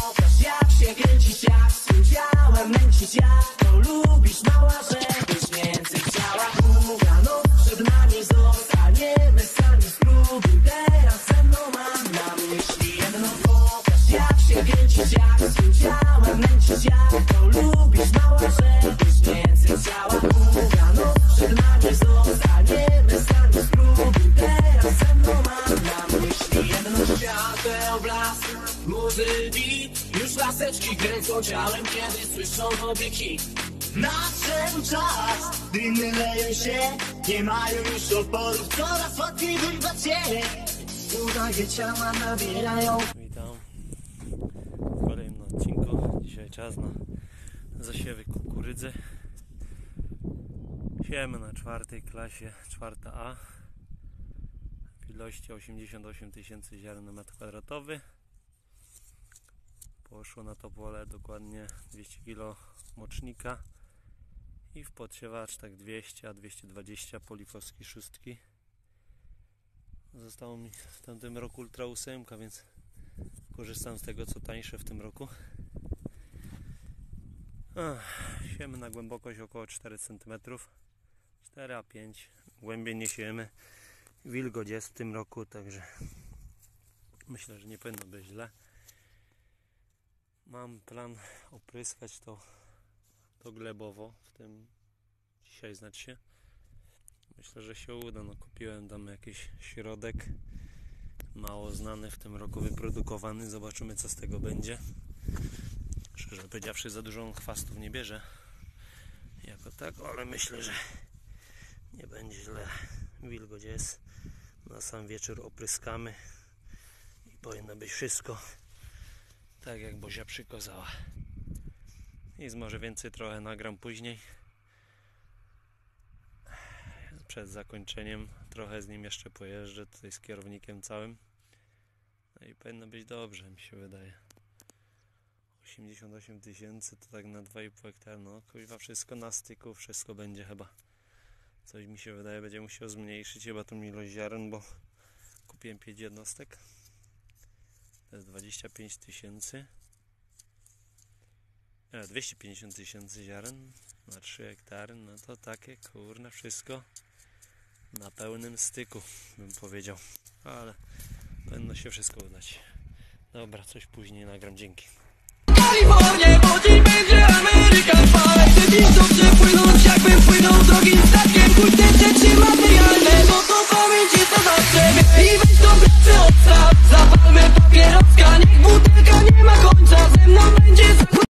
pokaż jak się kręcisz, jak swym ciałem męczyć, jak to lubisz mała, żebyś więcej chciała. Długa noc przed nami, zostaniemy sami, spróbuj teraz ze mną, mam na myśli jedno. Pokaż jak się kręcisz, jak swym ciałem męczyć, jak to lubisz mała, żebyś więcej chciała. Długa noc przed nami, zostaniemy sami, spróbuj teraz ze mną, mam na myśli jedno. Świateł blask, muzy beat, już laseczki kręcą ciałem, kiedy słyszą nowy hit. Nadszedł czas, dymy leją się, nie mają już oporów, coraz łatwiej wyrwać je. Uwagę ciała nabierają. Witam w kolejnym odcinku. Dzisiaj czas na zasiewy kukurydzy. Siejemy na czwartej klasie, 4A, w ilości 88 tysięcy ziaren na metr kwadratowy. Poszło na to pole dokładnie 200 kg mocznika i w podsiewacz tak 200 a 220 polifowskiej szóstki. Zostało mi w tamtym roku Ultra 8, więc korzystam z tego co tańsze w tym roku. Siejemy na głębokość około 4 cm, 4 a 5, głębiej nie siejemy. Wilgoć jest w tym roku, także myślę, że nie powinno być źle. Mam plan opryskać to glebowo, w tym dzisiaj znaczy. Myślę, że się uda. No, kupiłem tam jakiś środek mało znany, w tym roku wyprodukowany. Zobaczymy co z tego będzie. Szczerze powiedziawszy, za dużo chwastów nie bierze jako tak, ale myślę, że nie będzie źle. Wilgoć jest. Na sam wieczór opryskamy i powinno być wszystko tak jak Bozia przykazała. I może więcej trochę nagram później. Przed zakończeniem trochę z nim jeszcze pojeżdżę tutaj z kierownikiem całym. No i powinno być dobrze, mi się wydaje. 88 tysięcy to tak na 2,5 hektara. No kuźwa, wszystko na styku, wszystko będzie chyba. Coś mi się wydaje, będzie musiał zmniejszyć chyba tą ilość ziaren, bo kupiłem 5 jednostek. To jest 25 tysięcy. 250 tysięcy ziaren na 3 hektary. No to takie kurne wszystko na pełnym styku, bym powiedział. Ale powinno się wszystko udać. Dobra, coś później nagram, dzięki. Kalifornię, bo dziś będzie Ameryka. Spałek, te widzą przepłynąć, jakbym płynął drogim statkiem. Chuj te rzeczy materialne, bo to pamięci to zawsze. I weź tą pracę odstaw, zapalmy papieroska, niech butelka nie ma.